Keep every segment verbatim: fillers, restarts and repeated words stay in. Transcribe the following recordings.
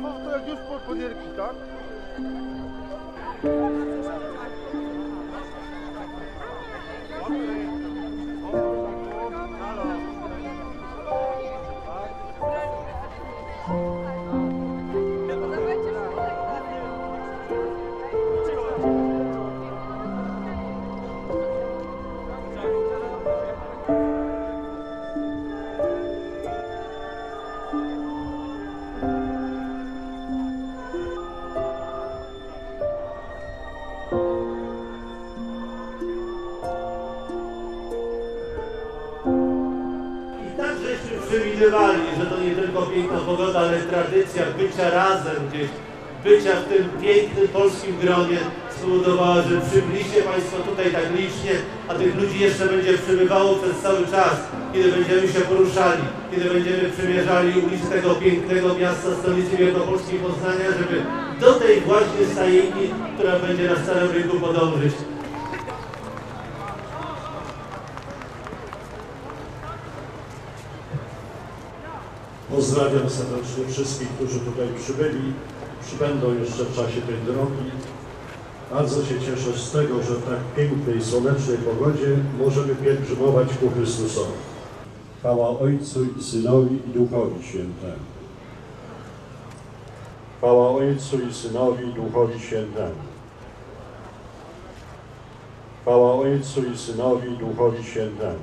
Rafał, to jak już po panierki, tak? Przewidywali, że to nie tylko piękna pogoda, ale tradycja bycia razem gdzieś, bycia w tym pięknym polskim gronie spowodowała, że przybyliście Państwo tutaj tak licznie, a tych ludzi jeszcze będzie przybywało przez cały czas, kiedy będziemy się poruszali, kiedy będziemy przemierzali ulicy tego pięknego miasta, stolicy Wielkopolski Poznania, żeby do tej właśnie stajni, która będzie na Starym Rynku, podążyć. Pozdrawiam serdecznie wszystkich, którzy tutaj przybyli, przybędą jeszcze w czasie tej drogi. Bardzo się cieszę z tego, że w tak pięknej, słonecznej pogodzie możemy pielgrzymować ku Chrystusowi. Chwała Ojcu i Synowi i Duchowi Świętemu. Chwała Ojcu i Synowi i Duchowi Świętemu. Chwała Ojcu i Synowi i Duchowi Świętemu.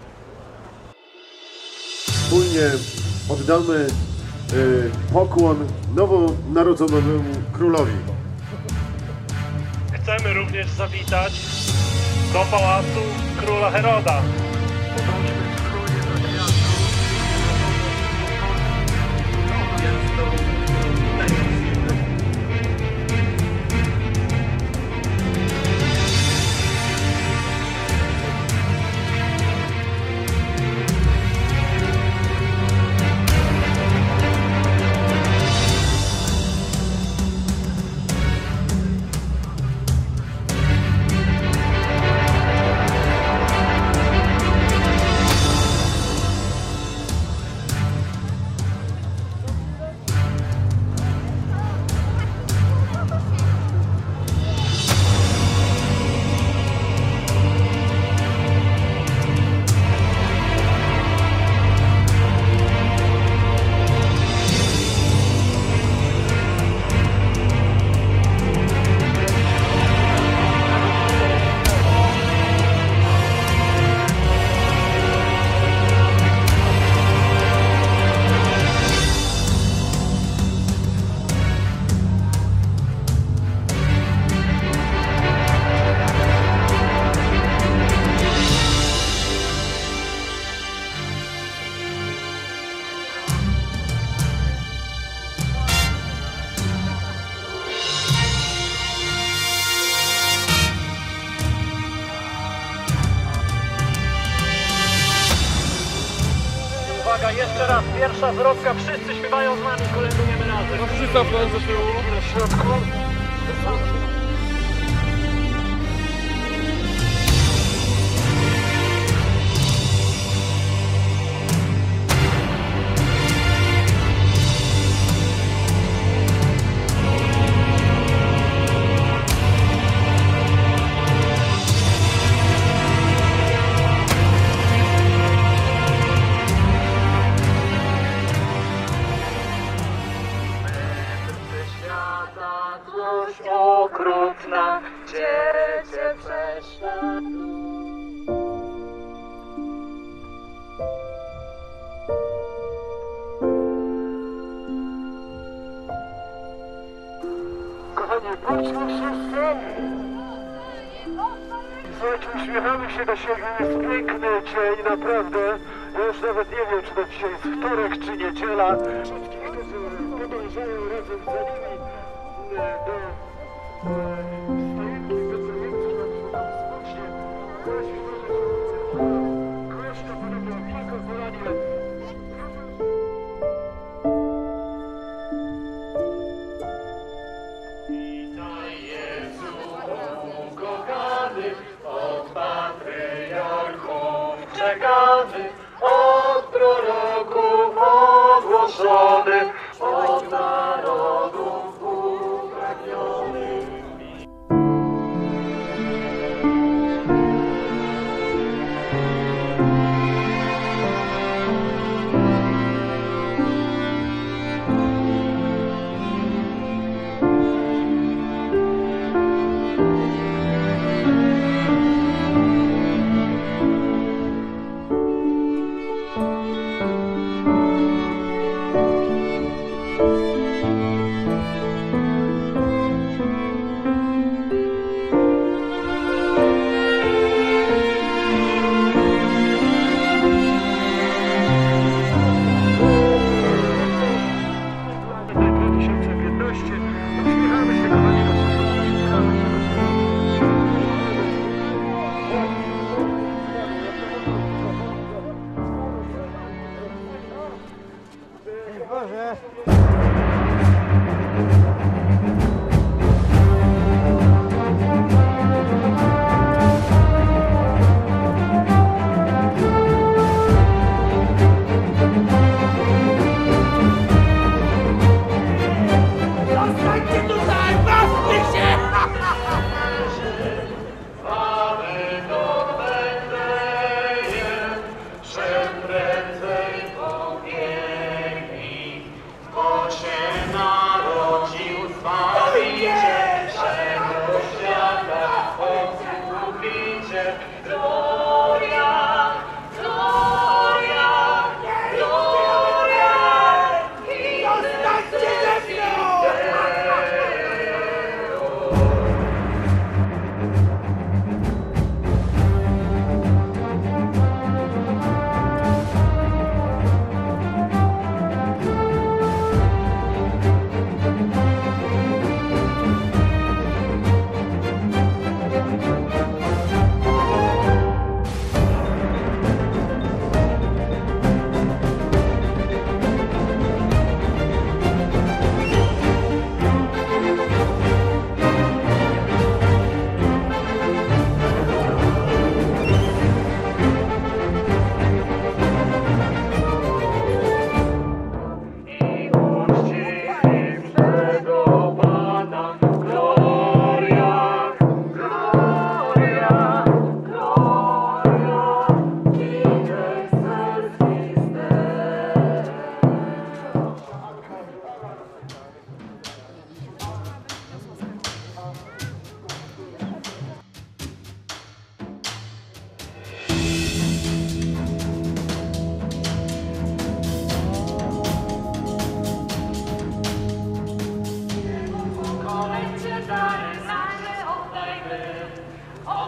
Wspólnie oddamy y, pokłon nowonarodzonemu królowi. Chcemy również zawitać do pałacu króla Heroda. Uwaga, jeszcze raz, pierwsza zwrotka, wszyscy śpiewają z nami, kolędujemy razem. No wszyscy plan do tyłu. Na środku. Okrutna, Cię prześladuje. Kochani, bądźmy wszyscy. Słuchajcie, uśmiechamy się do siebie, jest piękny dzień, naprawdę. Ja już nawet nie wiem, czy to dzisiaj jest wtorek, czy niedziela. Wszystkich, którzy podążają razem za nimi do stajenki Betlejemskiej nad wodą spocznie. Właśnie Kościa podobno wielko polanie. Witaj Jezu, ukochany, od patriarchów czekany, od proroków ogłoszony, od narodów.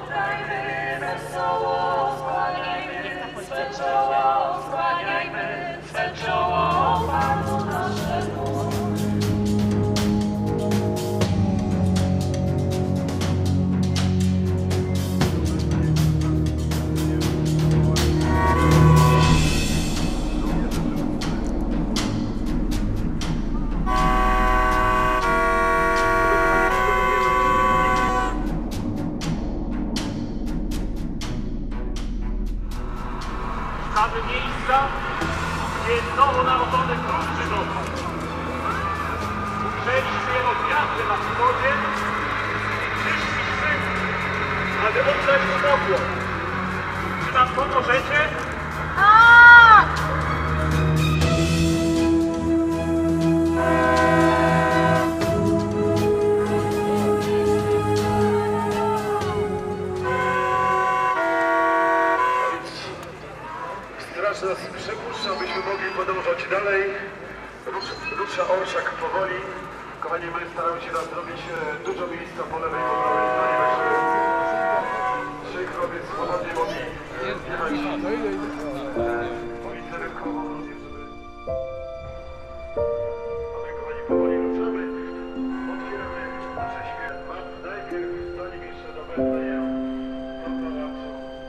Oddajmy wesoło, skłaniajmy swe czoło, skłaniajmy swe czoło Panu naszemu. Szukamy miejsca, gdzie nowonarodzony król Żydów. Ujrzeliśmy jego gwiazdę na wschodzie i przyszliśmy, aby oddać mu pokłon. Czy nam pomożecie? Straż nas przepuszcza, byśmy mogli podążać dalej. Rusz, rusza orszak powoli. Kochani, my staramy się tam zrobić e, dużo miejsca po lewej i po prawej stronie, byśmy trzej chłopiec swobodnie mogli jechać e, ulicę Rynkową, również żeby... A my, kochani, powoli ruszamy. Otwieramy nasze światła. Najpierw, zanim jeszcze do Betlejem, do pałacu.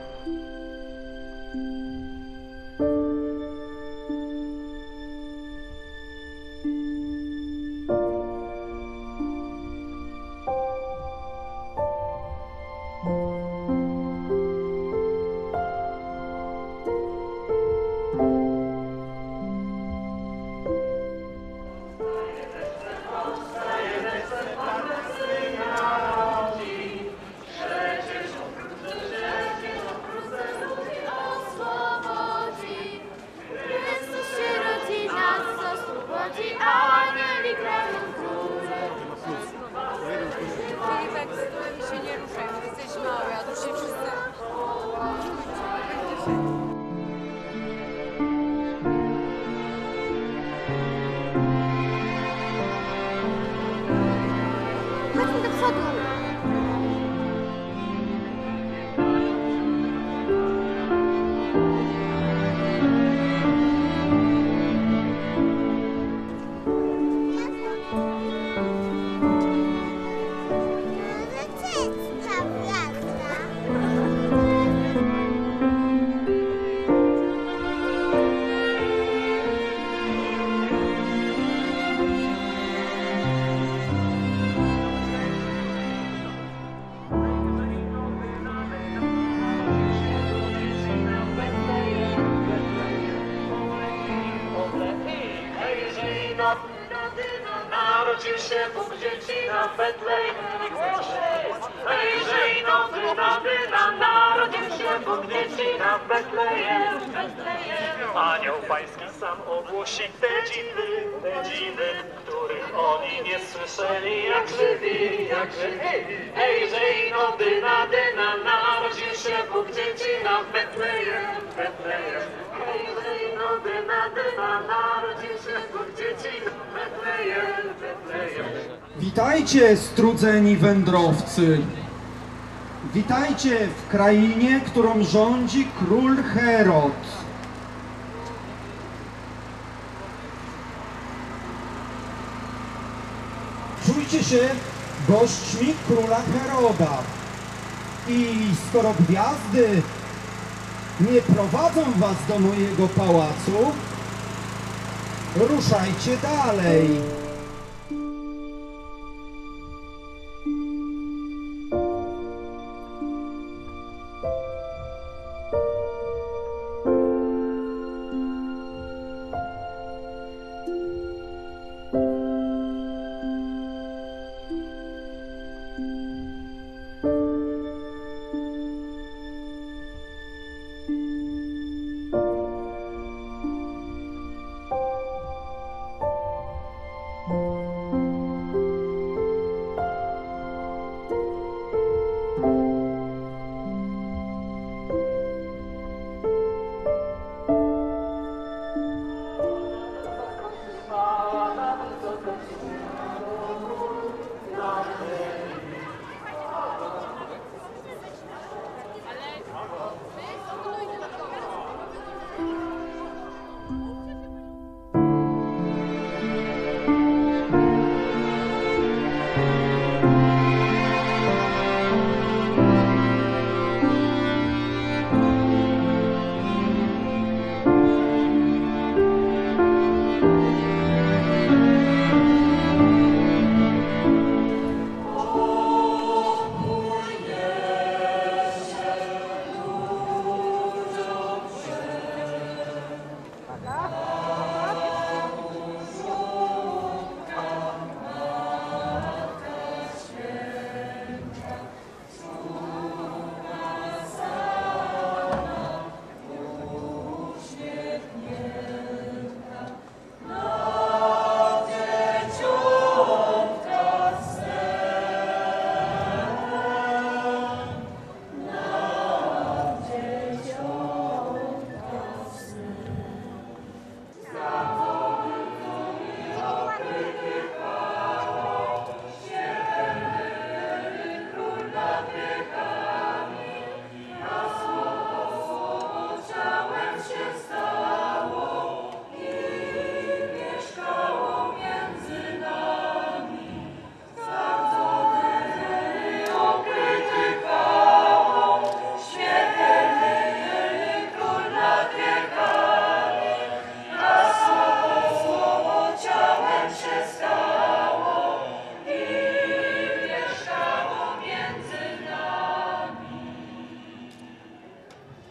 Chodźmy do przodu! Narodził się Bóg dziecina w Betlejem. Hejże i nowy nadyna, narodził się Bóg dziecina w Betlejem. Anioł pański sam ogłosi te dziwy, te dziwy, których oni nie słyszeli, jak żywi, jak żywi. Hejże i nowy nadyna, narodził się Bóg dziecina w Betlejem, w Betlejem. Hejże i nowy nadyna, narodził się Bóg dziecina w Betlejem, w Betlejem. Witajcie, strudzeni wędrowcy! Witajcie w krainie, którą rządzi król Herod. Czujcie się gośćmi króla Heroda. I skoro gwiazdy nie prowadzą was do mojego pałacu, ruszajcie dalej.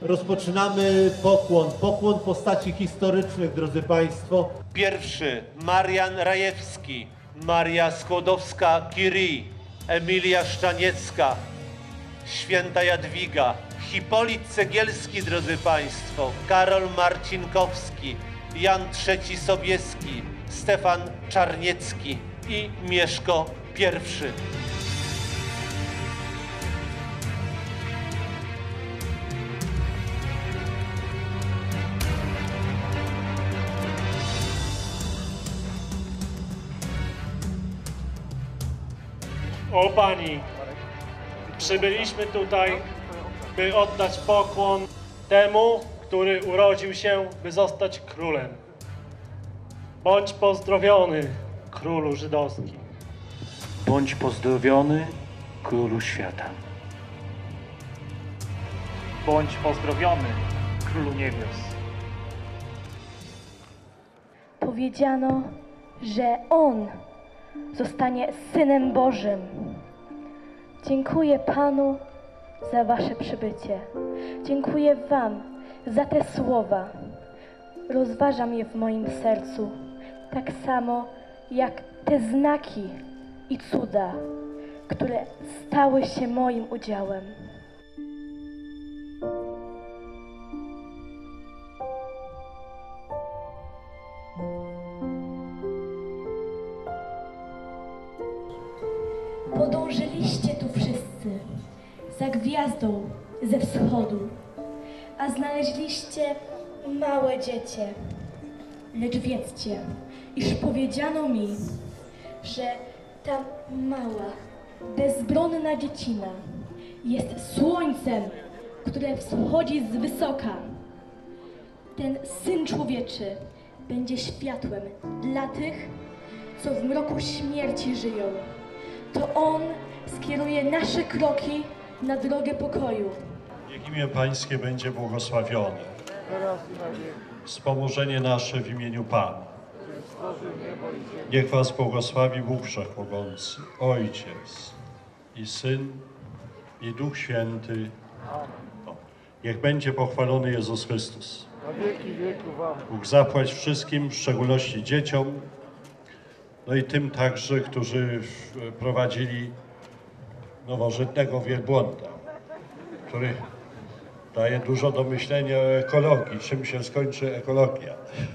rozpoczynamy pokłon. Pokłon postaci historycznych, drodzy Państwo. Pierwszy Marian Rajewski, Maria Skłodowska-Curie, Emilia Szczaniecka, Święta Jadwiga, Hipolit Cegielski, drodzy Państwo, Karol Marcinkowski, Jan trzeci Sobieski, Stefan Czarniecki i Mieszko pierwszy. O Pani, przybyliśmy tutaj, by oddać pokłon temu, który urodził się, by zostać królem. Bądź pozdrowiony, królu żydowski. Bądź pozdrowiony, królu świata. Bądź pozdrowiony, królu niebios. Powiedziano, że On zostanie Synem Bożym. Dziękuję Panu za Wasze przybycie. Dziękuję Wam za te słowa. Rozważam je w moim sercu, tak samo jak te znaki i cuda, które stały się moim udziałem. Podążyliście tu wszyscy za gwiazdą ze wschodu, a znaleźliście małe dziecię. Lecz wiedzcie, iż powiedziano mi, że ta mała, bezbronna dziecina jest słońcem, które wschodzi z wysoka. Ten Syn Człowieczy będzie światłem dla tych, co w mroku śmierci żyją. To On skieruje nasze kroki na drogę pokoju. Niech imię Pańskie będzie błogosławione. Wspomożenie nasze w imieniu Pana. Niech Was błogosławi Bóg Wszechmogący, Ojciec i Syn i Duch Święty. Niech będzie pochwalony Jezus Chrystus. Bóg zapłać wszystkim, w szczególności dzieciom, no i tym także, którzy prowadzili nowożytnego wielbłąda, który daje dużo do myślenia o ekologii, czym się skończy ekologia.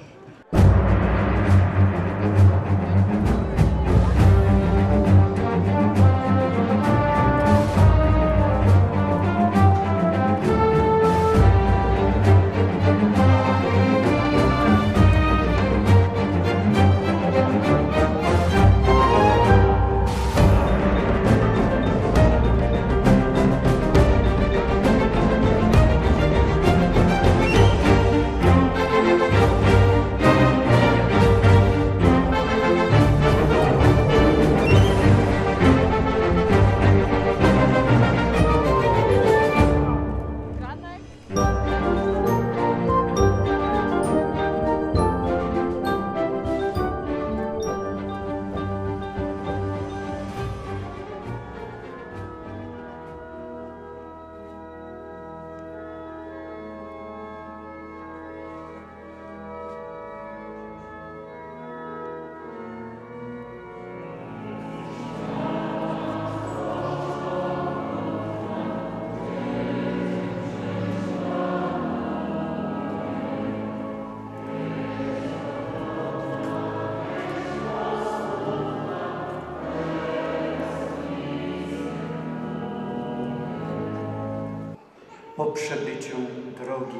Po przebyciu drogi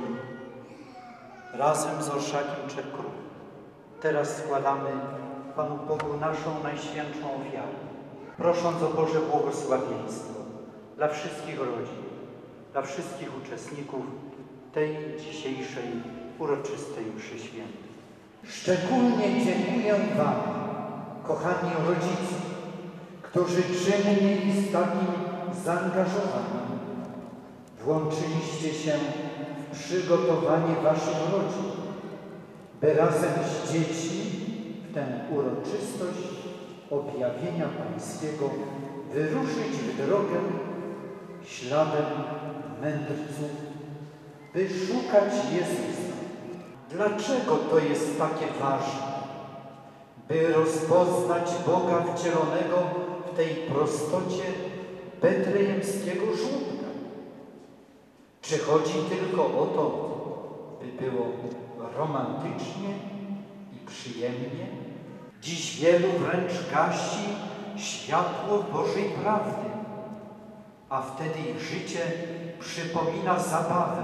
razem z orszakiem trzech krów, teraz składamy Panu Bogu naszą najświętszą ofiarę, prosząc o Boże błogosławieństwo dla wszystkich rodzin, dla wszystkich uczestników tej dzisiejszej uroczystej mszy świętej. Szczególnie dziękuję Wam, kochani rodzice, którzy czynnie i z takim zaangażowaniem włączyliście się w przygotowanie Waszych rodzin, by razem z dziećmi w tę uroczystość objawienia Pańskiego wyruszyć w drogę śladem mędrców, by szukać Jezusa. Dlaczego to jest takie ważne? By rozpoznać Boga wcielonego w tej prostocie betlejemskiego żłóbka. Czy chodzi tylko o to, by było romantycznie i przyjemnie? Dziś wielu wręcz gasi światło Bożej prawdy, a wtedy ich życie przypomina zabawę.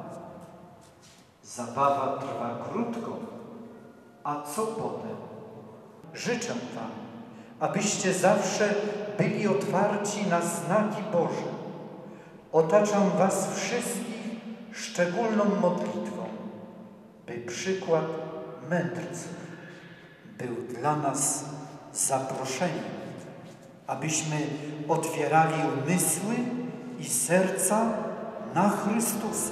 Zabawa trwa krótko, a co potem? Życzę Wam, abyście zawsze byli otwarci na znaki Boże. Otaczam Was wszystkich szczególną modlitwą, by przykład mędrców był dla nas zaproszeniem, abyśmy otwierali umysły i serca na Chrystusa.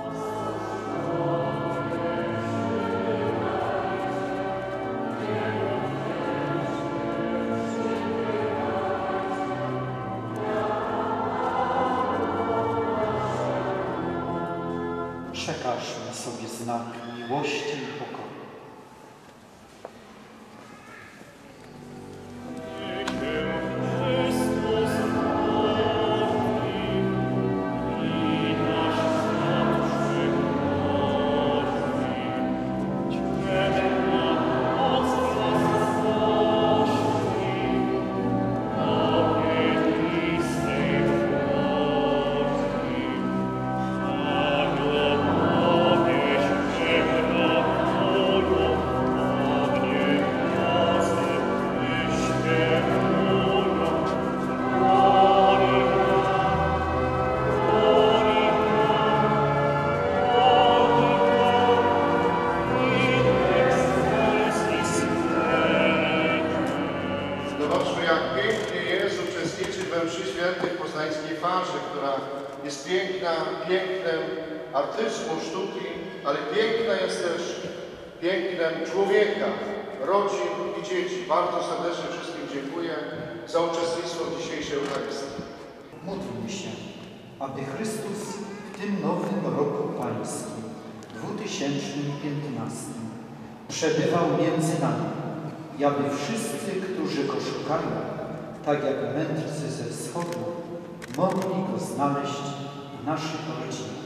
Przekażmy sobie znak miłości i pokoju. Jest piękna pięknem artyzmu, sztuki, ale piękna jest też pięknem człowieka, rodzin i dzieci. Bardzo serdecznie wszystkim dziękuję za uczestnictwo w dzisiejszej Eucharystii. Módlmy się, aby Chrystus w tym nowym roku Pańskim, dwa tysiące piętnastym, przebywał między nami i aby wszyscy, którzy Go szukają, tak jak mędrcy ze wschodu, mogli Go znaleźć w naszych rodzinach.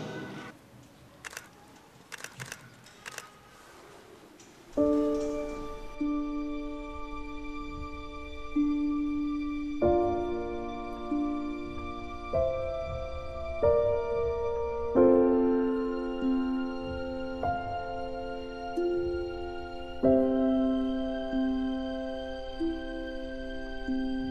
Thank you.